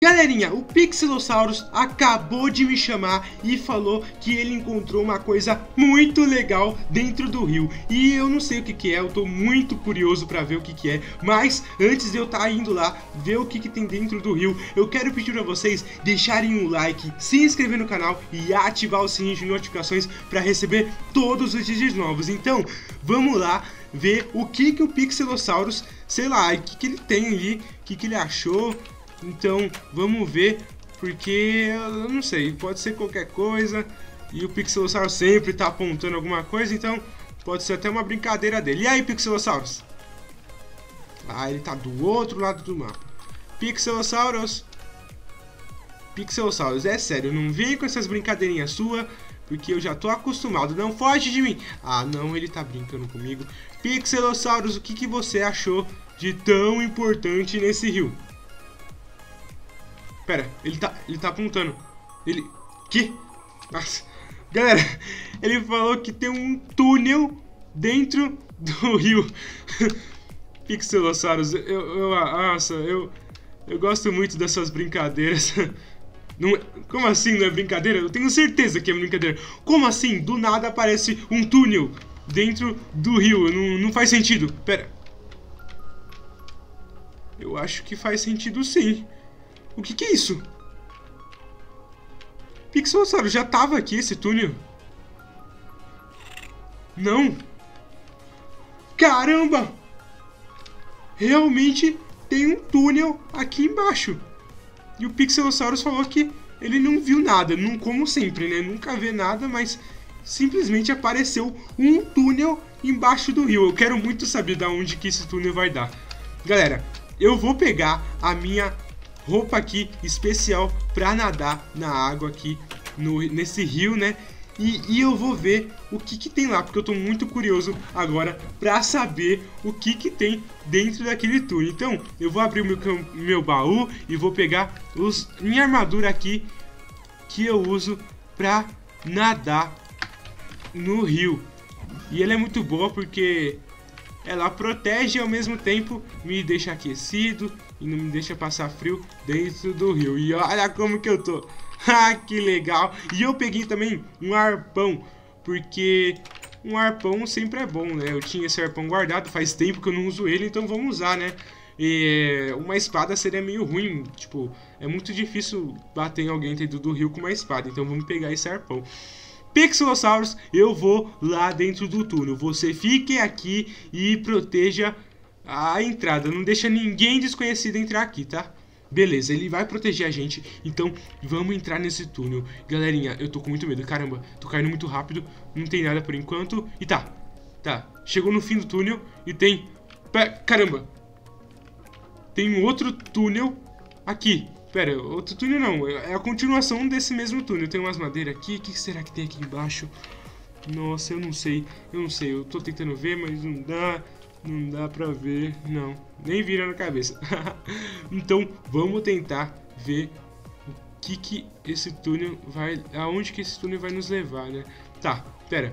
Galerinha, o Pixelosaurus acabou de me chamar e falou que ele encontrou uma coisa muito legal dentro do rio. E eu não sei o que é, eu tô muito curioso pra ver o que é. Mas antes de eu estar indo lá ver o que tem dentro do rio, eu quero pedir pra vocês deixarem um like, se inscrever no canal e ativar o sininho de notificações pra receber todos os vídeos novos. Então, vamos lá ver o que o Pixelosaurus, sei lá, o que ele tem ali, o que ele achou. Então, vamos ver, porque eu não sei, pode ser qualquer coisa, e o Pixelosaurus sempre tá apontando alguma coisa, então pode ser até uma brincadeira dele. E aí, Pixelosaurus? Ah, ele tá do outro lado do mapa. Pixelosaurus, é sério, não vem com essas brincadeirinhas suas, porque eu já tô acostumado. Não foge de mim. Ah, não, ele tá brincando comigo. Pixelosaurus, o que você achou de tão importante nesse rio? Pera, ele tá apontando. Que? Nossa. Galera, ele falou que tem um túnel dentro do rio. Pixelosaurus, eu gosto muito dessas brincadeiras. Não, como assim não é brincadeira? Eu tenho certeza que é brincadeira. Como assim? Do nada aparece um túnel dentro do rio. Não faz sentido. Pera. Eu acho que faz sentido sim. O que é isso? Pixelosaurus, já tava aqui esse túnel? Não. Caramba! Realmente tem um túnel aqui embaixo. E o Pixelosaurus falou que ele não viu nada. Não, como sempre, né? Nunca vê nada, mas simplesmente apareceu um túnel embaixo do rio. Eu quero muito saber de onde que esse túnel vai dar. Galera, eu vou pegar a minha roupa aqui especial pra nadar na água aqui nesse rio, né? E eu vou ver o que tem lá, porque eu tô muito curioso agora pra saber o que tem dentro daquele túnel. Então, eu vou abrir o meu baú e vou pegar minha armadura aqui que eu uso pra nadar no rio. E ela é muito boa porque ela protege e ao mesmo tempo me deixa aquecido e não me deixa passar frio dentro do rio. E olha como que eu tô. Ah, que legal. E eu peguei também um arpão, porque um arpão sempre é bom, né? Eu tinha esse arpão guardado, faz tempo que eu não uso ele, então vamos usar, né? E uma espada seria meio ruim, tipo, é muito difícil bater em alguém dentro do rio com uma espada, então vamos pegar esse arpão. Pixelosaurus, eu vou lá dentro do túnel. Você fique aqui e proteja a entrada. Não deixa ninguém desconhecido entrar aqui, tá? Beleza, ele vai proteger a gente. Então, vamos entrar nesse túnel. Galerinha, eu tô com muito medo. Caramba, tô caindo muito rápido. Não tem nada por enquanto. E tá. Chegou no fim do túnel e tem... Caramba. Tem um outro túnel aqui. Pera, outro túnel não, é a continuação desse mesmo túnel. Tem umas madeiras aqui, o que será que tem aqui embaixo? Nossa, eu não sei, eu tô tentando ver, mas não dá pra ver, não, nem vira na cabeça. Então, vamos tentar ver o que esse túnel vai, aonde que esse túnel vai nos levar, né? Tá, pera.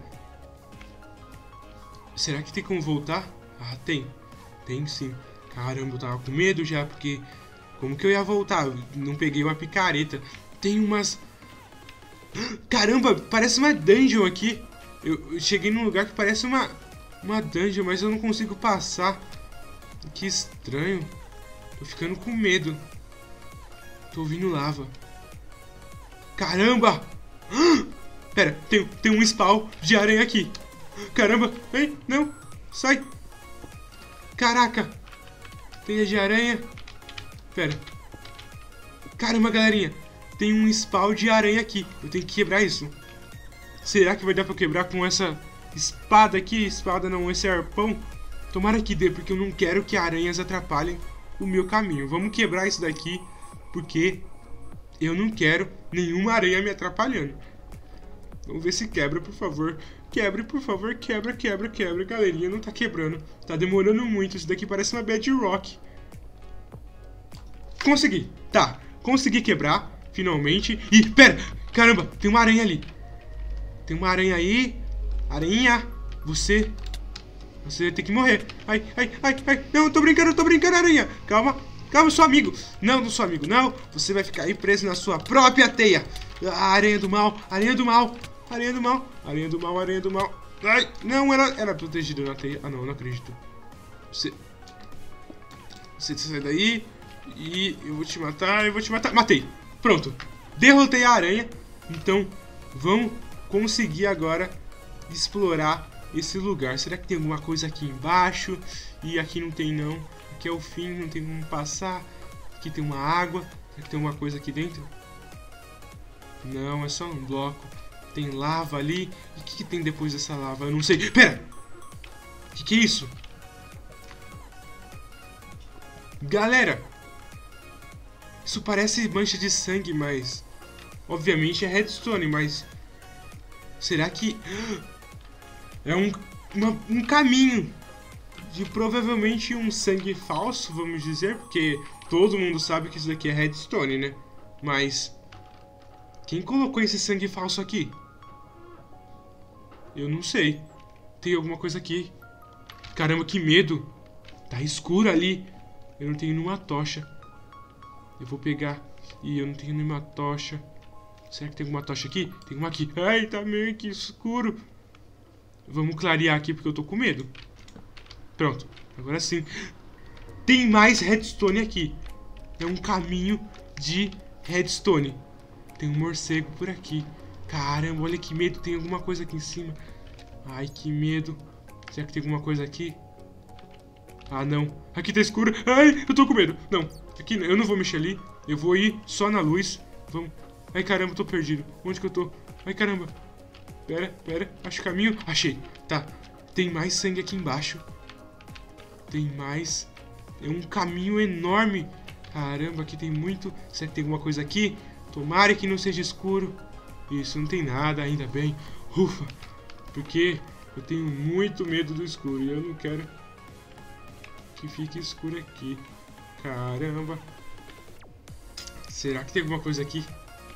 Será que tem como voltar? Ah, tem sim. Caramba, eu tava com medo já, porque... Como que eu ia voltar? Eu não peguei uma picareta. Tem umas... Caramba, parece uma dungeon aqui. Eu cheguei num lugar que parece uma dungeon, mas eu não consigo passar. Que estranho. Tô ficando com medo. Tô ouvindo lava. Caramba! Pera, tem um spawn de aranha aqui. Caramba! Ei, não! Sai! Caraca! Teia de aranha. Pera. Caramba, galerinha. Tem um spawn de aranha aqui. Eu tenho que quebrar isso. Será que vai dar pra eu quebrar com essa espada aqui? Espada não, esse arpão. Tomara que dê, porque eu não quero que aranhas atrapalhem o meu caminho. Vamos quebrar isso daqui, porque eu não quero nenhuma aranha me atrapalhando. Vamos ver se quebra, por favor. Quebre, por favor. Quebra. Galerinha, não tá quebrando. Tá demorando muito. Isso daqui parece uma bedrock. Consegui, tá, consegui quebrar, finalmente. Ih, pera, caramba, tem uma aranha ali. Tem uma aranha aí. Aranha, você vai ter que morrer. Ai, não, eu tô brincando, aranha. Calma, Calma, eu sou amigo. Não, não sou amigo, não. Você vai ficar aí preso na sua própria teia. A aranha do mal, aranha do mal, aranha do mal, aranha do mal, aranha do mal. Ai, não, era protegido na teia. Ah, não, não acredito. Você sai daí. E eu vou te matar, eu vou te matar. Matei. Pronto. Derrotei a aranha. Então, vamos conseguir agora explorar esse lugar. Será que tem alguma coisa aqui embaixo? E aqui não tem, não. Aqui é o fim, não tem como passar. Aqui tem uma água. Será que tem alguma coisa aqui dentro? Não, é só um bloco. Tem lava ali. E o que tem depois dessa lava? Eu não sei. Pera! O que é isso? Galera! Isso parece mancha de sangue, mas... obviamente é redstone, mas... será que... é um caminho de provavelmente um sangue falso, vamos dizer, porque todo mundo sabe que isso daqui é redstone, né? Mas quem colocou esse sangue falso aqui? Eu não sei. Tem alguma coisa aqui. Caramba, que medo. Tá escuro ali. Eu não tenho nenhuma tocha. Eu vou pegar. E eu não tenho nenhuma tocha. Será que tem alguma tocha aqui? Tem uma aqui. Ai, tá meio que escuro. Vamos clarear aqui porque eu tô com medo. Pronto, agora sim. Tem mais redstone aqui. É um caminho de redstone. Tem um morcego por aqui. Caramba, olha que medo. Tem alguma coisa aqui em cima. Ai, que medo. Será que tem alguma coisa aqui? Ah, não. Aqui tá escuro. Ai, eu tô com medo. Não, aqui eu não vou mexer ali. Eu vou ir só na luz. Vamos. Ai, caramba, eu tô perdido. Onde que eu tô? Ai, caramba. Pera. Acho o caminho. Achei. Tá. Tem mais sangue aqui embaixo. Tem mais. É um caminho enorme. Caramba, aqui tem muito. Será que tem alguma coisa aqui? Tomara que não seja escuro. Isso, não tem nada, ainda bem. Ufa. Porque eu tenho muito medo do escuro. E eu não quero que fique escuro aqui. Caramba. Será que tem alguma coisa aqui?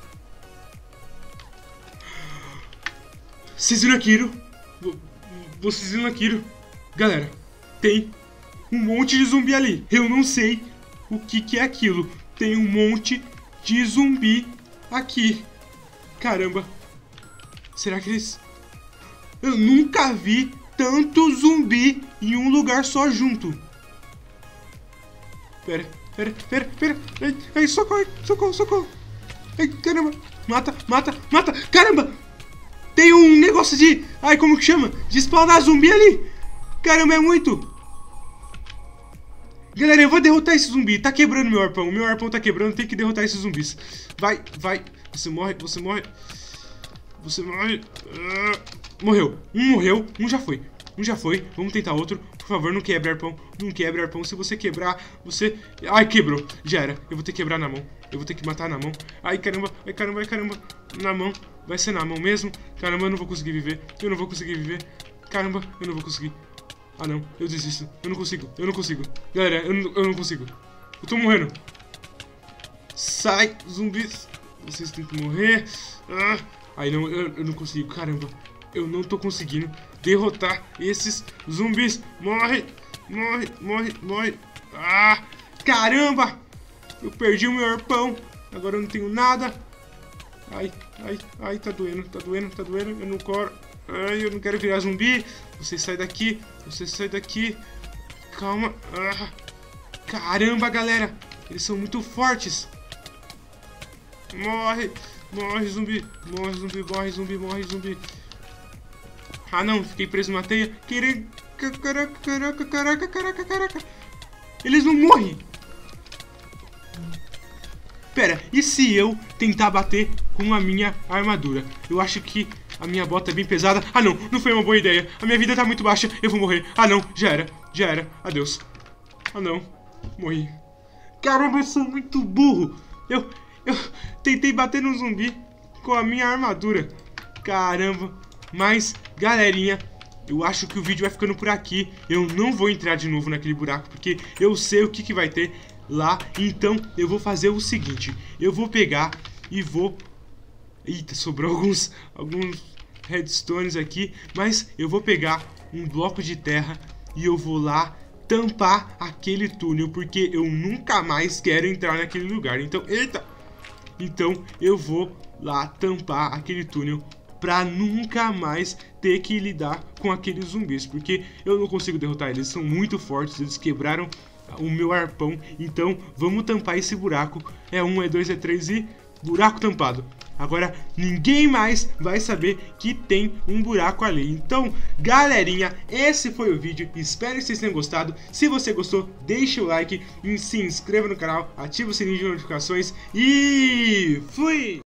Vocês viram aquilo? Vocês viram aquilo? Galera, tem um monte de zumbi ali. Eu não sei o que é aquilo. Tem um monte de zumbi aqui. Caramba. Será que eles... eu nunca vi tanto zumbi em um lugar só junto. Pera. Ai, socorro. Ai, caramba. Mata. Caramba. Tem um negócio de... ai, como que chama? De spawnar zumbi ali. Caramba, é muito. Galera, eu vou derrotar esse zumbi. Tá quebrando meu arpão. Meu arpão tá quebrando. Tem que derrotar esses zumbis. Vai. Você morre. Morreu. Um já foi. Vamos tentar outro. Por favor, não quebre arpão. Não quebre arpão. Se você quebrar, você... ai, quebrou. Já era. Eu vou ter que quebrar na mão. Eu vou ter que matar na mão. Ai, caramba. Na mão. Vai ser na mão mesmo. Caramba, eu não vou conseguir viver. Caramba, eu não vou conseguir. Ah, não. Eu desisto. Eu não consigo. Galera, eu não consigo. Eu tô morrendo. Sai, zumbis. Vocês têm que morrer. Ai, não. Eu não consigo. Caramba. Eu não tô conseguindo derrotar esses zumbis. Morre. Ah, caramba. Eu perdi o meu arpão. Agora eu não tenho nada. Ai, tá doendo. Eu não quero. Ai, eu não quero virar zumbi. Você sai daqui. Calma. Caramba, galera. Eles são muito fortes. Morre, zumbi. Morre, zumbi. Ah, não. Fiquei preso numa teia. Caraca. Eles não morrem. Pera, e se eu tentar bater com a minha armadura? Eu acho que a minha bota é bem pesada. Ah, não foi uma boa ideia. A minha vida tá muito baixa, eu vou morrer. Ah, não, já era. Adeus. Ah, não, morri. Caramba, eu sou muito burro. Eu tentei bater no zumbi com a minha armadura. Caramba. Mas, galerinha, eu acho que o vídeo vai ficando por aqui. Eu não vou entrar de novo naquele buraco, porque eu sei o que vai ter lá. Então eu vou fazer o seguinte. Eu vou pegar e vou... eita, sobrou alguns redstones aqui. Mas eu vou pegar um bloco de terra e eu vou lá tampar aquele túnel, porque eu nunca mais quero entrar naquele lugar. Então, eita! Então eu vou lá tampar aquele túnel pra nunca mais ter que lidar com aqueles zumbis, porque eu não consigo derrotar eles, são muito fortes, eles quebraram o meu arpão. Então vamos tampar esse buraco. É 1, é 2, é 3 e buraco tampado. Agora ninguém mais vai saber que tem um buraco ali. Então, galerinha, esse foi o vídeo. Espero que vocês tenham gostado. Se você gostou, deixa o like e se inscreva no canal, ativa o sininho de notificações e fui!